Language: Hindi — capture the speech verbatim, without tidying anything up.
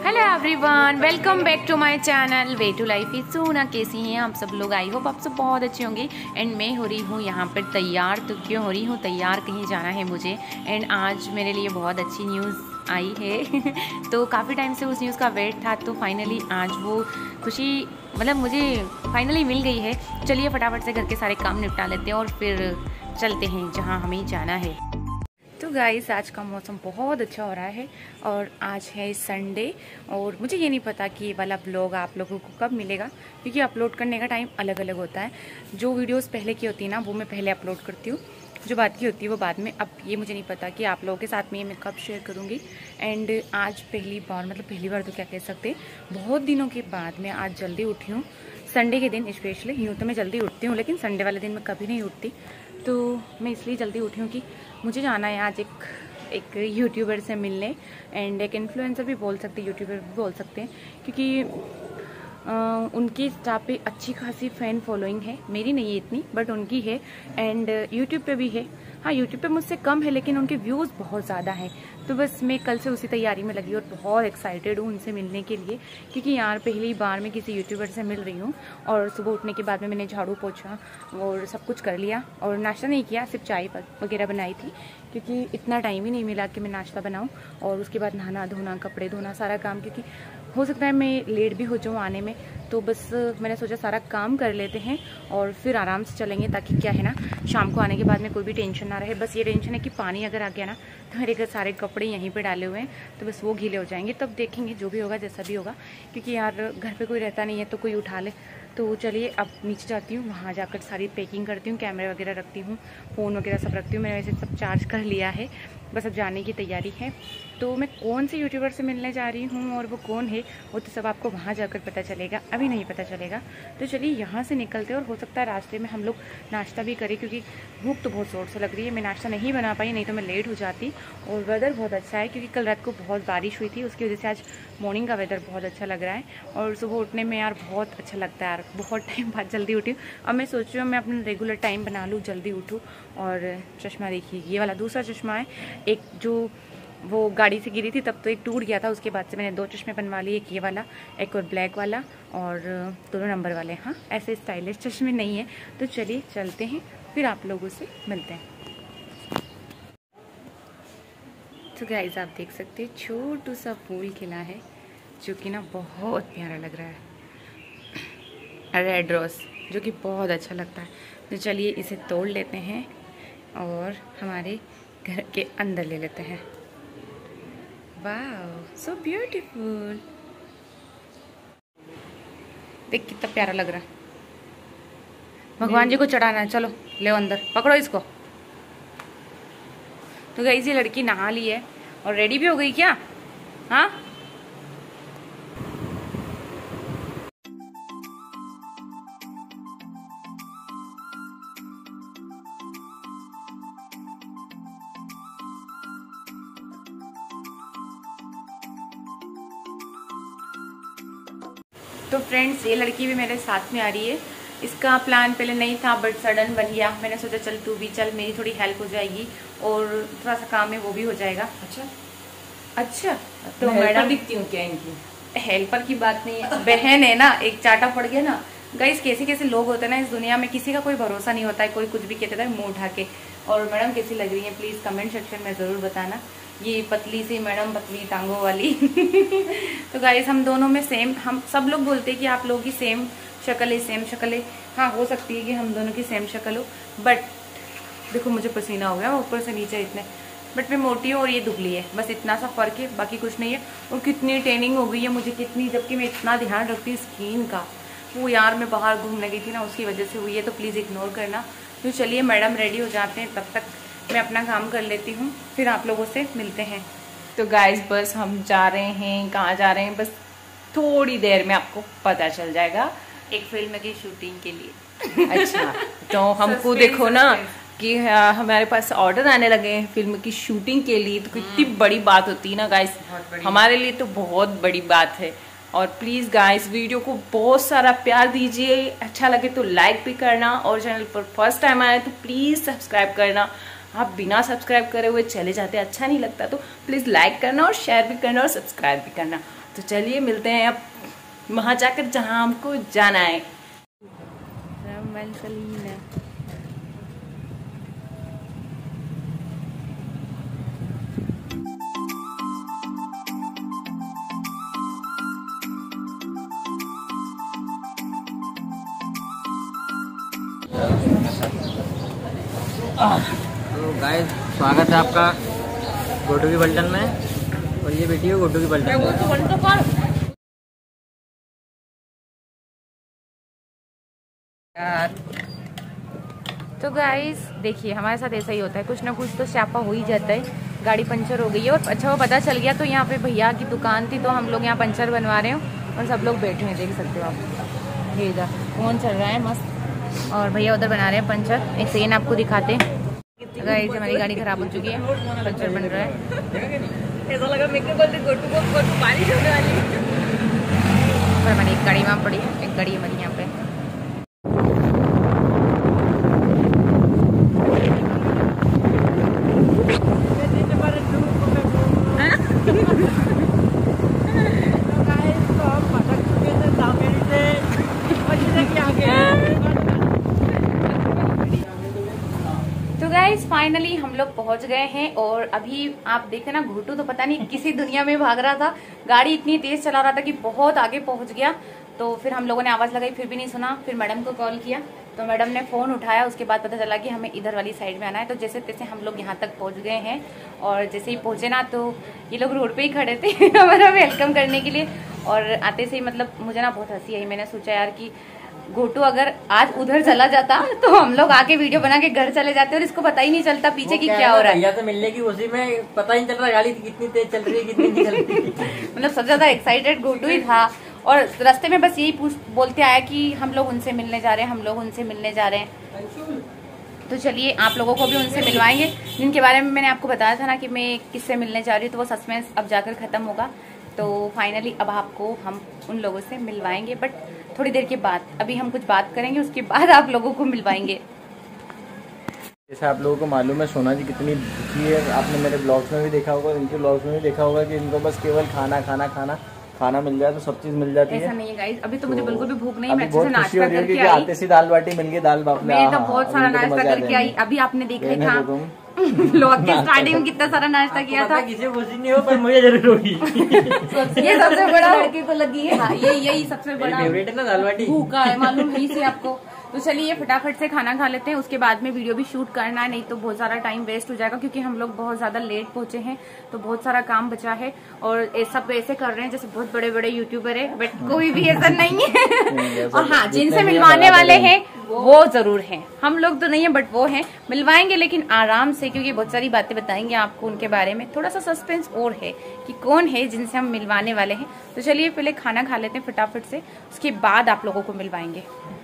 Hello everyone, welcome back to my channel way to life is Sona. कैसी हैं आप सब लोग? आई होप आप सब बहुत अच्छे होंगे। एंड मैं हो रही हूँ यहाँ पर तैयार। तो क्यों हो रही हूँ तैयार? कहीं जाना है मुझे। एंड आज मेरे लिए बहुत अच्छी न्यूज़ आई है तो काफ़ी टाइम से उस न्यूज़ का वेट था, तो फाइनली आज वो खुशी मतलब मुझे फाइनली मिल गई है। चलिए फटाफट से घर के सारे काम निपटा लेते हैं और फिर चलते हैं जहाँ हमें जाना है। तो गाइस, आज का मौसम बहुत अच्छा हो रहा है और आज है संडे। और मुझे ये नहीं पता कि ये वाला ब्लॉग आप लोगों को कब मिलेगा, क्योंकि अपलोड करने का टाइम अलग अलग होता है। जो वीडियोस पहले की होती है ना, वो मैं पहले अपलोड करती हूँ, जो बात की होती है वो बाद में। अब ये मुझे नहीं पता कि आप लोगों के साथ में ये मैं कब शेयर करूँगी। एंड आज पहली बार, मतलब पहली बार तो क्या कह सकते, बहुत दिनों के बाद मैं आज जल्दी उठी हूँ। संडे के दिन स्पेशली। यूँ तो मैं जल्दी उठती हूँ, लेकिन संडे वाले दिन मैं कभी नहीं उठती। तो मैं इसलिए जल्दी उठी हूँ कि मुझे जाना है आज एक एक यूट्यूबर से मिलने। एंड एक इन्फ्लुएंसर भी बोल सकते हैं, यूट्यूबर भी बोल सकते हैं, क्योंकि आ, उनकी इंस्टा पे अच्छी खासी फ़ैन फॉलोइंग है। मेरी नहीं है इतनी, बट उनकी है। एंड यूट्यूब पे भी है। हाँ, यूट्यूब पे मुझसे कम है, लेकिन उनके व्यूज़ बहुत ज़्यादा हैं। तो बस मैं कल से उसी तैयारी में लगी और बहुत एक्साइटेड हूँ उनसे मिलने के लिए, क्योंकि यार पहली बार मैं किसी यूट्यूबर से मिल रही हूँ। और सुबह उठने के बाद में मैंने झाड़ू पोछा और सब कुछ कर लिया और नाश्ता नहीं किया, सिर्फ चाय वगैरह बनाई थी, क्योंकि इतना टाइम ही नहीं मिला कि मैं नाश्ता बनाऊँ। और उसके बाद नहाना धोना, कपड़े धोना, सारा काम, क्योंकि हो सकता है मैं लेट भी हो जाऊँ आने में। तो बस मैंने सोचा सारा काम कर लेते हैं और फिर आराम से चलेंगे, ताकि क्या है ना, शाम को आने के बाद में कोई भी टेंशन ना रहे। बस ये टेंशन है कि पानी अगर आ गया ना, तो मेरे घर सारे कपड़े यहीं पे डाले हुए हैं, तो बस वो गीले हो जाएंगे। तब देखेंगे जो भी होगा, जैसा भी होगा, क्योंकि यार घर पे कोई रहता नहीं है तो कोई उठा ले। तो चलिए अब नीचे जाती हूँ, वहाँ जाकर सारी पैकिंग करती हूँ, कैमरे वगैरह रखती हूँ, फ़ोन वगैरह सब रखती हूँ। मैंने वैसे सब चार्ज कर लिया है, बस अब जाने की तैयारी है। तो मैं कौन से यूट्यूबर से मिलने जा रही हूँ और वो कौन है, वो तो सब आपको वहाँ जाकर पता चलेगा, अभी नहीं पता चलेगा। तो चलिए यहाँ से निकलते हैं। और हो सकता है रास्ते में हम लोग नाश्ता भी करें, क्योंकि भूख तो बहुत ज़ोर से लग रही है। मैं नाश्ता नहीं बना पाई, नहीं तो मैं लेट हो जाती। और वेदर बहुत अच्छा है, क्योंकि कल रात को बहुत बारिश हुई थी, उसकी वजह से आज मॉर्निंग का वेदर बहुत अच्छा लग रहा है। और सुबह उठने में यार बहुत अच्छा लगता है यार। बहुत टाइम बाद जल्दी उठी हूँ। अब मैं सोच रही हूँ मैं अपना रेगुलर टाइम बना लूँ, जल्दी उठूँ। और चश्मा देखिए, ये वाला दूसरा चश्मा है। एक जो वो गाड़ी से गिरी थी तब तो एक टूट गया था, उसके बाद से मैंने दो चश्मे बनवा लिए, एक ये वाला, एक और ब्लैक वाला, और दोनों नंबर वाले। हाँ, ऐसे स्टाइलिश चश्मे नहीं है। तो चलिए चलते हैं, फिर आप लोगों से मिलते हैं। तो गाइस, आप देख सकते हैं छोटू सा फूल खिला है, जो कि ना बहुत प्यारा लग रहा है, रेड रोज, जो कि बहुत अच्छा लगता है। तो चलिए इसे तोड़ लेते हैं और हमारे घर के अंदर ले लेते हैं। Wow, so beautiful. देख कितना प्यारा लग रहा है। भगवान जी को चढ़ाना है, चलो ले अंदर, पकड़ो इसको। तो गाइस, ये लड़की नहा ली है और रेडी भी हो गई क्या? हाँ, तो फ्रेंड्स, ये लड़की भी मेरे साथ में आ रही है। इसका प्लान पहले नहीं था, बट सडन बन गया। मैंने सोचा चल तू भी चल, मेरी थोड़ी हेल्प हो जाएगी और थोड़ा सा काम है वो भी हो जाएगा। अच्छा अच्छा, तो मैडम दिखती हूँ क्या इनकी? हेल्पर की बात नहीं है, बहन है ना, एक चाटा पड़ गया ना। गाइस, कैसे कैसे लोग होते हैं ना इस दुनिया में, किसी का कोई भरोसा नहीं होता है, कोई कुछ भी कहता है मुंह उठा के। और मैडम कैसी लग रही है प्लीज़ कमेंट सेक्शन में ज़रूर बताना। ये पतली सी मैडम, पतली टांगों वाली तो गाइस, हम दोनों में सेम, हम सब लोग बोलते हैं कि आप लोगों की सेम शक्ल है, सेम शक्ल है। हाँ, हो सकती है कि हम दोनों की सेम शक्ल हो, बट देखो मुझे पसीना हो गया ऊपर से नीचे इतने। बट मैं मोटी हूँ और ये दुबली है, बस इतना सा फ़र्क है, बाकी कुछ नहीं है। और कितनी ट्रेनिंग हो गई है मुझे, कितनी, जबकि मैं इतना ध्यान रखती हूँ स्किन का। वो यार मैं बाहर घूमने गई थी ना, उसकी वजह से हुई है, तो प्लीज़ इग्नोर करना। तो चलिए मैडम रेडी हो जाते हैं, तब तक मैं अपना काम कर लेती हूँ, फिर आप लोगों से मिलते हैं। तो गाइस, बस हम जा रहे हैं, कहाँ जा रहे हैं, बस थोड़ी देर में आपको पता चल जाएगा। एक फिल्म की शूटिंग के लिए। अच्छा, तो हमको देखो ना कि हमारे पास ऑर्डर आने लगे हैं फिल्म की शूटिंग के लिए, तो कितनी बड़ी बात होती है ना गाइस, हमारे लिए तो बहुत बड़ी बात है। और प्लीज़ गाइस, वीडियो को बहुत सारा प्यार दीजिए, अच्छा लगे तो लाइक भी करना, और चैनल पर फर्स्ट टाइम आए तो प्लीज़ सब्सक्राइब करना। आप बिना सब्सक्राइब करे हुए चले जाते, अच्छा नहीं लगता। तो प्लीज़ लाइक करना और शेयर भी करना और सब्सक्राइब भी करना। तो चलिए मिलते हैं अब वहाँ जाकर जहाँ हमको जाना है। तो गाइस स्वागत है आपका गोटू की पलटन में, और ये बेटी है गोटू की पलटन में। तो गाइस देखिए हमारे साथ ऐसा ही होता है, कुछ ना कुछ तो स्यापा हो ही जाता है। गाड़ी पंचर हो गई है और अच्छा वो पता चल गया, तो यहाँ पे भैया की दुकान थी तो हम लोग यहाँ पंचर बनवा रहे हो और सब लोग बैठे हैं, देख सकते हो आप। ये इधर फोन चल रहा है मस्त और भैया उधर बना रहे हैं पंचर। एक सेकेंड आपको दिखाते हैं। गाइस हमारी गाड़ी खराब हो चुकी है, पंचर बन रहा है। ऐसा लगा मेरे को बोलते गोटू को गोटू बारिश होने वाली है। पर हमारी एक गाड़ी वहाँ पड़ी है, एक गाड़ी हमारी यहाँ पे। तो गाइस फाइनली हम लोग पहुंच गए हैं और अभी आप देखे ना घोटू तो पता नहीं किसी दुनिया में भाग रहा था, गाड़ी इतनी तेज चला रहा था कि बहुत आगे पहुंच गया। तो फिर हम लोगों ने आवाज लगाई फिर भी नहीं सुना, फिर मैडम को कॉल किया तो मैडम ने फोन उठाया। उसके बाद पता चला कि हमें इधर वाली साइड में आना है। तो जैसे तैसे हम लोग यहाँ तक पहुंच गए हैं और जैसे ही पहुंचे ना तो ये लोग रोड पे ही खड़े थे हमारा वेलकम करने के लिए। और आते से ही मतलब मुझे ना बहुत हंसी आई, मैंने सोचा यार कि घोटू अगर आज उधर चला जाता तो हम लोग आके वीडियो बना के घर चले जाते और इसको पता ही नहीं चलता पीछे की क्या हो रहा है। भैया से मिलने की उसी में पता ही नहीं चल रहा गाड़ी कितनी तेज चल रही है कितनी नहीं चल रही। मतलब सबसे ज्यादा एक्साइटेड घोटू ही था और रास्ते में बस यही पूछ बोलते आया कि हम लोग उनसे मिलने जा रहे हैं, हम लोग उनसे मिलने जा रहे हैं। तो चलिए आप लोगों को भी उनसे मिलवाएंगे जिनके बारे में मैंने आपको बताया था ना कि मैं किससे मिलने जा रही हूँ। तो वो सस्पेंस अब जाकर खत्म होगा। तो फाइनली अब आपको हम उन लोगों से मिलवाएंगे, बट थोड़ी देर के बाद। अभी हम कुछ बात करेंगे, उसके बाद आप लोगों को मिलवाएंगे। जैसे आप लोगों को मालूम है सोना जी कितनी दुखी है, आपने मेरे ब्लॉग्स में भी देखा होगा, इनके ब्लॉग्स में भी देखा होगा कि इनको बस केवल खाना खाना खाना खाना मिल जाए तो सब चीज मिल जाती है। ऐसा नहीं है गाइस, अभी तो मुझे बिल्कुल भी भूख नहीं, मैं अच्छे से नाश्ता करके आई। आते से दाल बाटी मिल गई, दाल बाफले, मैं तो बहुत सारा नाश्ता करके आई। अभी आपने देखा ही था ब्लॉग के स्टार्टिंग में कितना सारा नाश्ता किया था। किसी को खुशी नहीं हो पर मुझे जरूर होगी। ये सबसे बड़ा लड़के को लगी है। हाँ, ये यही सबसे बड़ा फेवरेट है ना दाल बाटी, भूखा है मालूम नहीं से आपको। तो चलिए फटाफट से खाना खा लेते हैं, उसके बाद में वीडियो भी शूट करना है, नहीं तो बहुत सारा टाइम वेस्ट हो जाएगा क्योंकि हम लोग बहुत ज्यादा लेट पहुंचे हैं तो बहुत सारा काम बचा है। और सब ऐसे कर रहे हैं जैसे बहुत बड़े बड़े यूट्यूबर है, बट कोई भी ऐसा नहीं है। और हाँ, जिनसे मिलवाने वाले हैं वो जरूर हैं, हम लोग तो नहीं है बट वो हैं, मिलवाएंगे लेकिन आराम से, क्योंकि बहुत सारी बातें बताएंगे आपको उनके बारे में। थोड़ा सा सस्पेंस और है कि कौन है जिनसे हम मिलवाने वाले हैं। तो चलिए पहले खाना खा लेते हैं फटाफट से, उसके बाद आप लोगों को मिलवाएंगे।